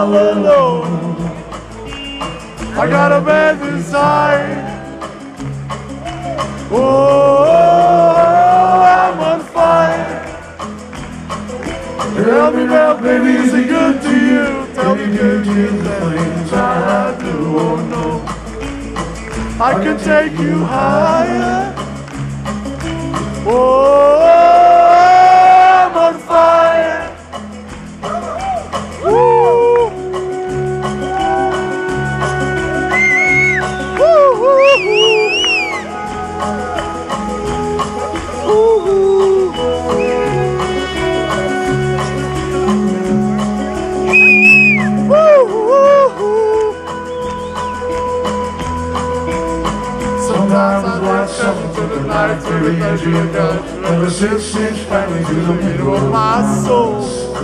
all alone. I got a bad desire. Oh, I'm on fire. Tell me now, baby, is it good to you? Tell me, good to you, the things I do. Oh no, I can take you higher. Oh, I'm on fire. Woo. Woo, woo, woo. Sometimes I like something to the night to the pleasure of God. Ever since she's finally to the middle of my soul.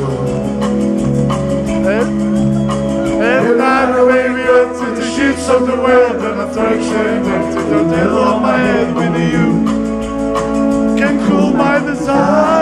And night baby until the sheets of the world and I turn straight into the tail of my head with you can cool my desire.